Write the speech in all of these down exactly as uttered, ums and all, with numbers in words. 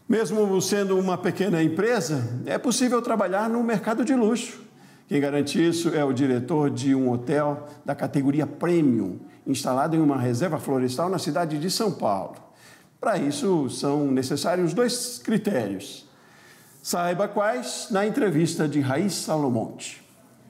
Mesmo sendo uma pequena empresa, é possível trabalhar no mercado de luxo. Quem garante isso é o diretor de um hotel da categoria Premium, instalado em uma reserva florestal na cidade de São Paulo. Para isso, são necessários dois critérios. Saiba quais na entrevista de Raíssa Salomonte.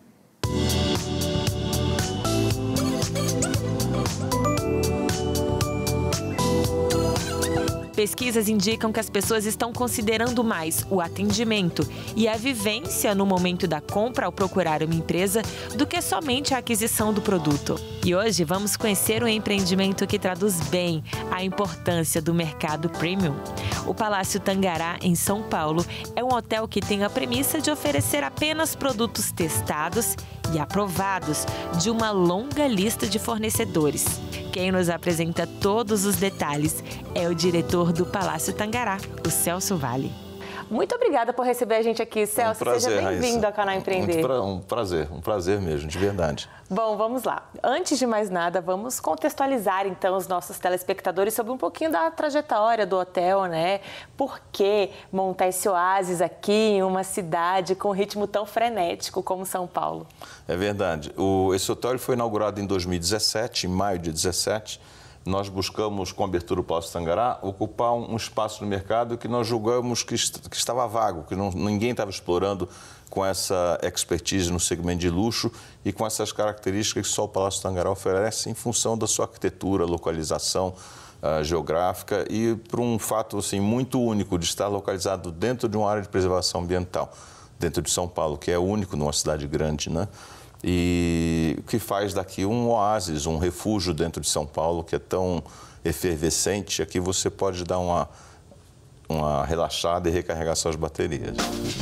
Pesquisas indicam que as pessoas estão considerando mais o atendimento e a vivência no momento da compra ao procurar uma empresa do que somente a aquisição do produto. E hoje vamos conhecer um empreendimento que traduz bem a importância do mercado premium. O Palácio Tangará, em São Paulo, é um hotel que tem a premissa de oferecer apenas produtos testados e aprovados de uma longa lista de fornecedores. Quem nos apresenta todos os detalhes é o diretor do Palácio Tangará, o Celso Vale. Muito obrigada por receber a gente aqui, Celso. Um prazer, Seja bem-vindo ao Canal Empreender. Pra, um prazer, um prazer mesmo, de verdade. Bom, vamos lá. Antes de mais nada, vamos contextualizar, então, os nossos telespectadores sobre um pouquinho da trajetória do hotel, né? Por que montar esse oásis aqui em uma cidade com um ritmo tão frenético como São Paulo? É verdade. O, esse hotel foi inaugurado em dois mil e dezessete, em maio de dezessete. Nós buscamos, com a abertura do Palácio Tangará, ocupar um espaço no mercado que nós julgamos que, est que estava vago, que não, ninguém estava explorando com essa expertise no segmento de luxo e com essas características que só o Palácio Tangará oferece em função da sua arquitetura, localização uh, geográfica e por um fato assim, muito único de estar localizado dentro de uma área de preservação ambiental, dentro de São Paulo, que é único numa cidade grande, né? E o que faz daqui um oásis, um refúgio dentro de São Paulo, que é tão efervescente, aqui você pode dar uma, uma relaxada e recarregar suas baterias.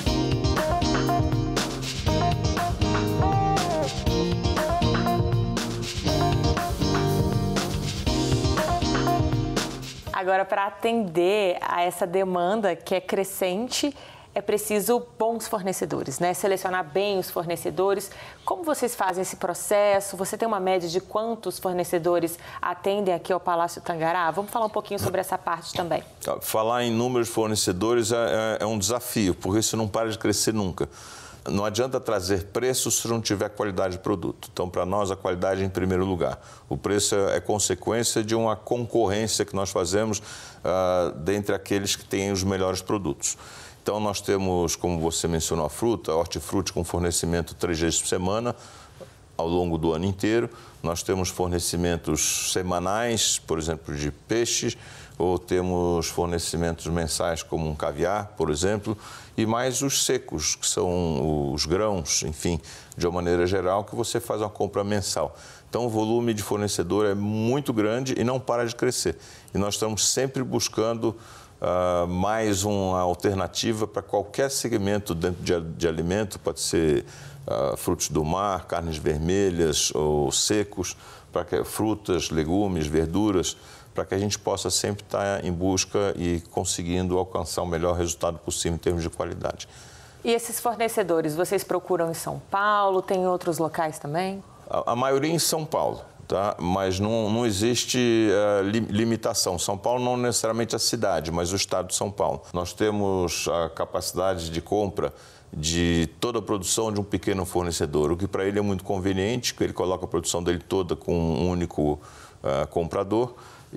Agora, para atender a essa demanda que é crescente, é preciso bons fornecedores, né? Selecionar bem os fornecedores. Como vocês fazem esse processo? Você tem uma média de quantos fornecedores atendem aqui ao Palácio Tangará? Vamos falar um pouquinho sobre essa parte também. Falar em números de fornecedores é, é um desafio, porque isso não para de crescer nunca. Não adianta trazer preço se não tiver qualidade de produto. Então, para nós, a qualidade é em primeiro lugar. O preço é consequência de uma concorrência que nós fazemos uh, dentre aqueles que têm os melhores produtos. Então, nós temos, como você mencionou, a fruta, a hortifruti com fornecimento três vezes por semana, ao longo do ano inteiro. Nós temos fornecimentos semanais, por exemplo, de peixes, ou temos fornecimentos mensais, como um caviar, por exemplo, e mais os secos, que são os grãos, enfim, de uma maneira geral, que você faz uma compra mensal. Então, o volume de fornecedor é muito grande e não para de crescer. E nós estamos sempre buscando Uh, mais uma alternativa para qualquer segmento dentro de, de alimento, pode ser uh, frutos do mar, carnes vermelhas ou secos, para que, frutas, legumes, verduras, para que a gente possa sempre estar em busca e conseguindo alcançar o melhor resultado possível em termos de qualidade. E esses fornecedores, vocês procuram em São Paulo, tem em outros locais também? A, a maioria em São Paulo. Tá? Mas não, não existe uh, li, limitação. São Paulo não necessariamente a cidade, mas o estado de São Paulo. Nós temos a capacidade de compra de toda a produção de um pequeno fornecedor, o que para ele é muito conveniente, que ele coloca a produção dele toda com um único uh, comprador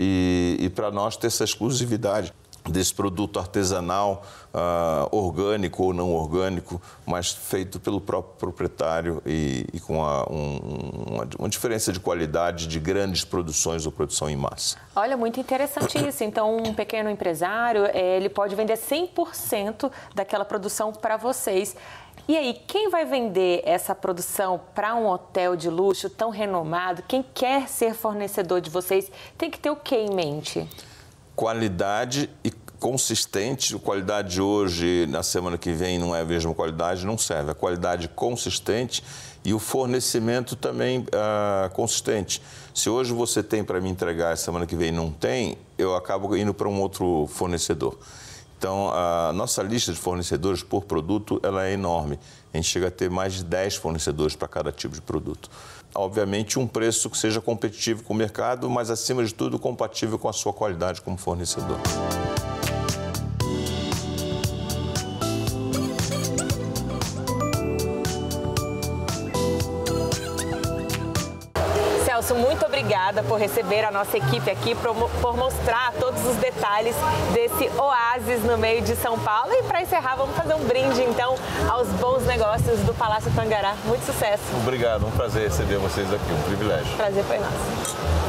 e, e para nós ter essa exclusividade desse produto artesanal, uh, orgânico ou não orgânico, mas feito pelo próprio proprietário e, e com a, um, uma, uma diferença de qualidade de grandes produções ou produção em massa. Olha, muito interessante isso. Então, um pequeno empresário, ele pode vender cem por cento daquela produção para vocês. E aí, quem vai vender essa produção para um hotel de luxo tão renomado? Quem quer ser fornecedor de vocês tem que ter o que em mente? Qualidade e consistente. Qualidade de hoje, na semana que vem, não é a mesma qualidade, não serve. A qualidade consistente e o fornecimento também uh, consistente. Se hoje você tem para me entregar, a semana que vem não tem, eu acabo indo para um outro fornecedor. Então, a nossa lista de fornecedores por produto ela é enorme. A gente chega a ter mais de dez fornecedores para cada tipo de produto. Obviamente, um preço que seja competitivo com o mercado, mas, acima de tudo, compatível com a sua qualidade como fornecedor. Celso, muito obrigada por receber a nossa equipe aqui, por, por mostrar todos os detalhes desse oásis no meio de São Paulo. E para encerrar, vamos fazer um brinde, então, aos bons negócios do Palácio Tangará. Muito sucesso. Obrigado, um prazer receber vocês aqui, um privilégio. Prazer foi nosso.